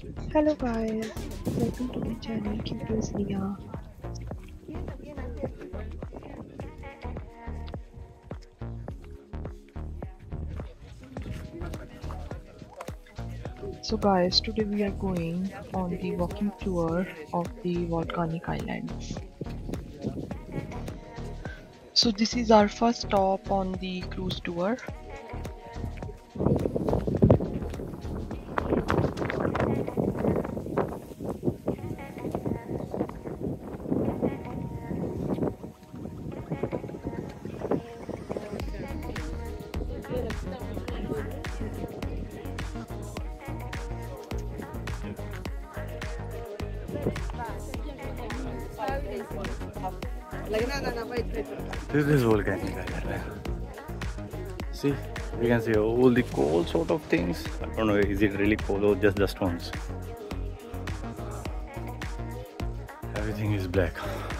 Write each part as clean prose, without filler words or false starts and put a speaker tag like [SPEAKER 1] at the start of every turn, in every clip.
[SPEAKER 1] Hello guys, welcome to my channel Curious Nia. So guys, today we are going on the walking tour of the volcanic islands. So this is our first stop on the cruise tour.
[SPEAKER 2] This is volcanic island. See, you can see all the coal sort of things. I don't know, is it really coal or just the stones? Everything is black.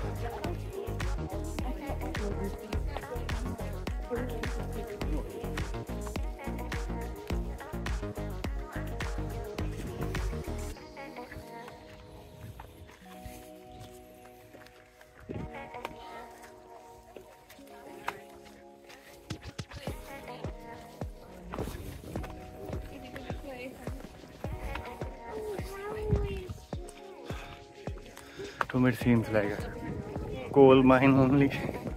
[SPEAKER 2] To me it seems like a coal mine only,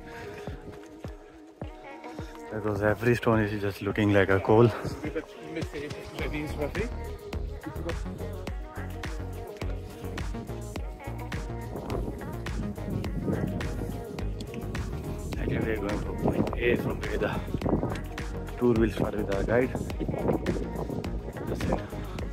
[SPEAKER 2] because every stone is just looking like a coal. Actually we are going from point A, from where the tour will start with our guide. Just here.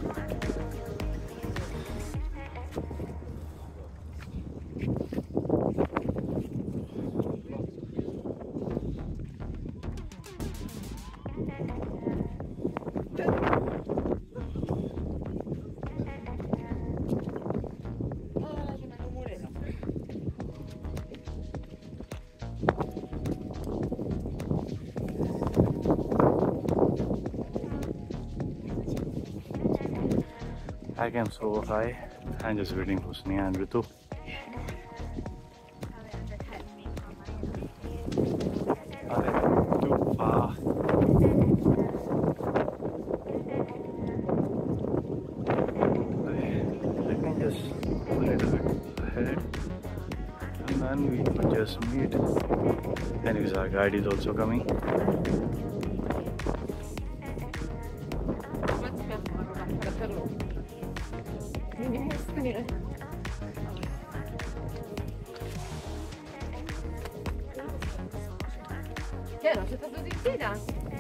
[SPEAKER 2] I am so high. I'm just waiting for Sneha and Ritu. Too far. Let me just a little bit ahead, and then we could just meet. Anyways, our guide is also coming.
[SPEAKER 3] Che no, c'è stato di sera?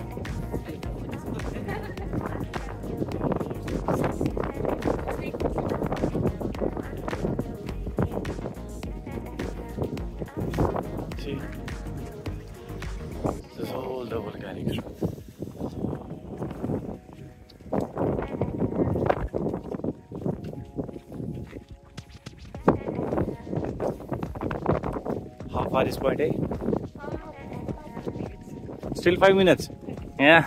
[SPEAKER 2] See, this is all the volcanic rock. How far is point A? Still 5 minutes. Yeah.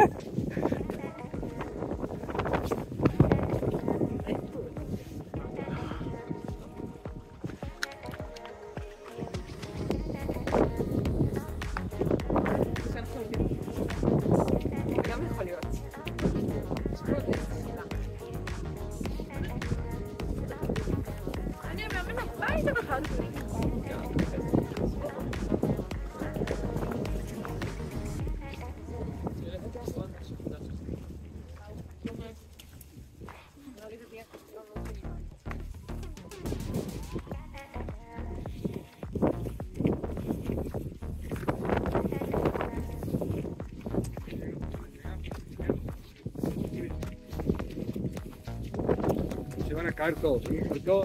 [SPEAKER 4] Cargo, cargo.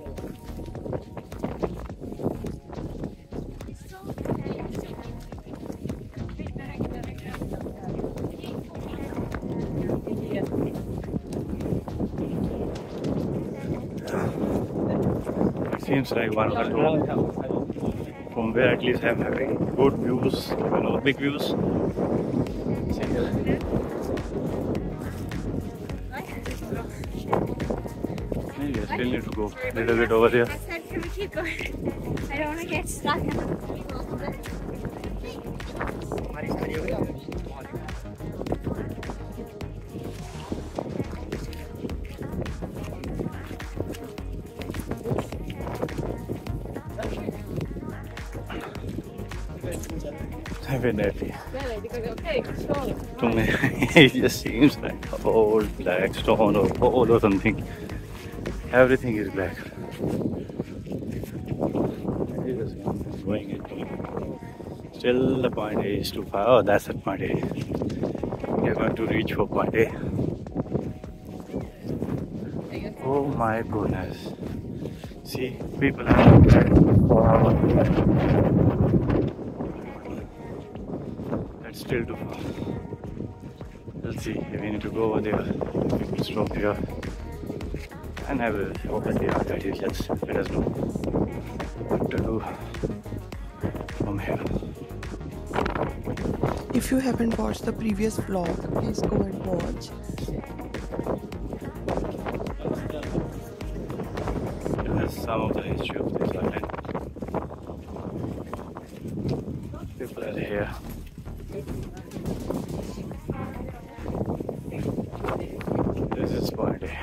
[SPEAKER 2] It seems like one of the top, from where at least I'm having good views, big views. See here. Still need to go a little bit over there.
[SPEAKER 5] I said, can we keep going? I don't want to get stuck.
[SPEAKER 2] Definitely.
[SPEAKER 3] Bene, dico che ok, solo.
[SPEAKER 2] It just seems like a old black stone or old or something. Everything is black. Going it. Still the point A is too far. Oh, that's at point A. We are going to reach for point A. Oh my goodness. See, people are that's still too far. Let's see if we need to go over there. We can stop here. And I will obviously ask that you just let us know what to do from here.
[SPEAKER 1] If you haven't watched the previous vlog, please go and watch.
[SPEAKER 2] That's some of the history of this island. People are here. This is point A.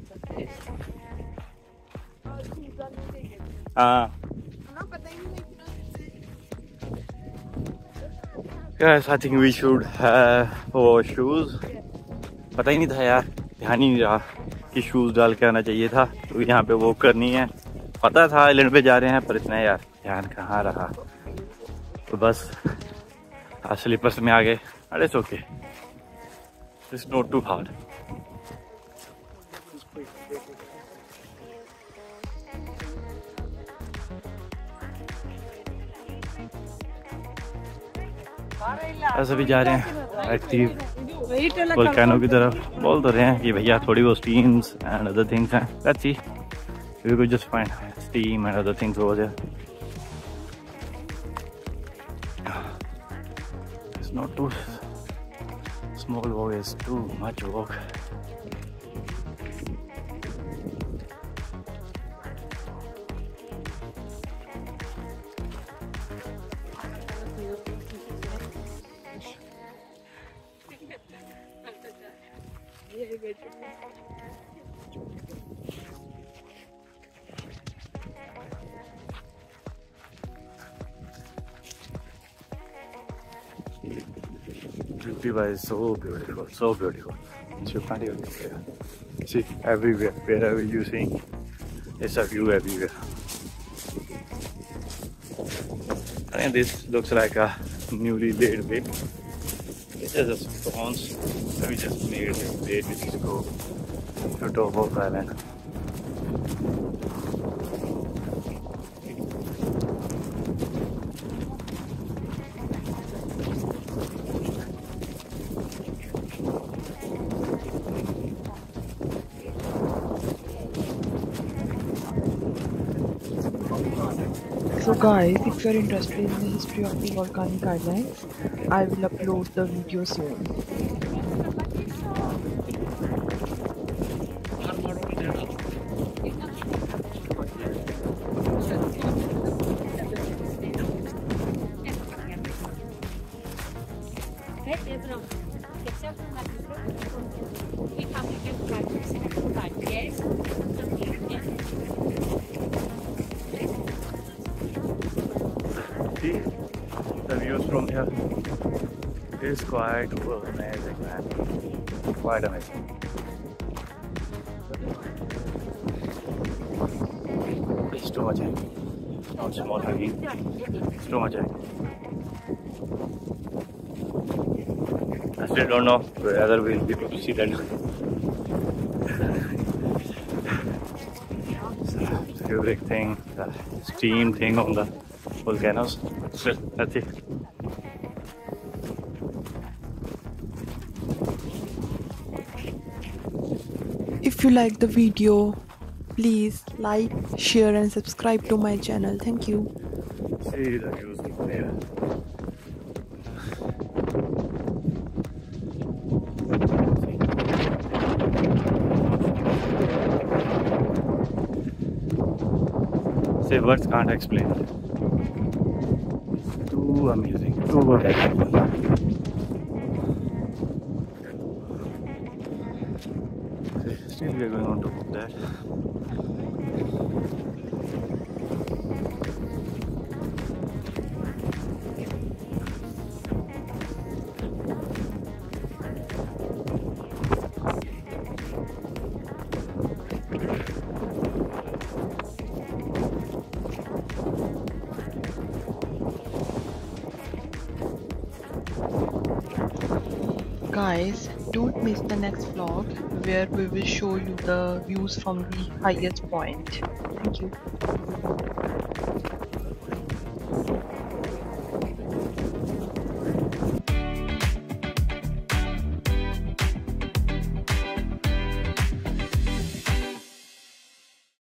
[SPEAKER 2] Yes, I think we should have our shoes. पता ही नहीं था यार, ध्यान ही नहीं रहा कि shoes डाल के आना चाहिए था। तो यहाँ पे वॉक करनी है, पता था आइलैंड पे जा रहे हैं, पर इतना यार ध्यान कहाँ रहा। तो बस स्लीपर्स में आ गए। अरे it's okay, it's not too hard. बस अभी जा रहे हैं एक्टिव वोल्केनो की तरफ। बोल तो रहे हैं कि भैया थोड़ी वो स्टीम्स एंड अदर थिंग्स हैं। Let's see we could just find steam and other things over there. It's not too small walk, it's too much walk. Dubai is so beautiful, so beautiful. You can't even compare. See, everywhere, wherever you see, it's a view everywhere. And this looks like a newly laid way. It's just stones. We just made it way to go to top of the island.
[SPEAKER 1] So guys, if you are interested in the history of the volcanic islands, I will upload the video soon.
[SPEAKER 2] See, the views from here is quite amazing, man. Quite amazing. It's too much heavy. Not small heavy. It's too much heavy. I still don't know whether we'll be able to see that. It's a favorite thing, the steam thing on the volcanoes. Still, that's it.
[SPEAKER 1] If you like the video, please like, share and subscribe to my channel. Thank you.
[SPEAKER 2] See the views from there. Say words can't explain. Too amazing, too beautiful. Still we are going on top of that.
[SPEAKER 1] Guys, don't miss the next vlog where we will show you the views from the highest point. Thank you.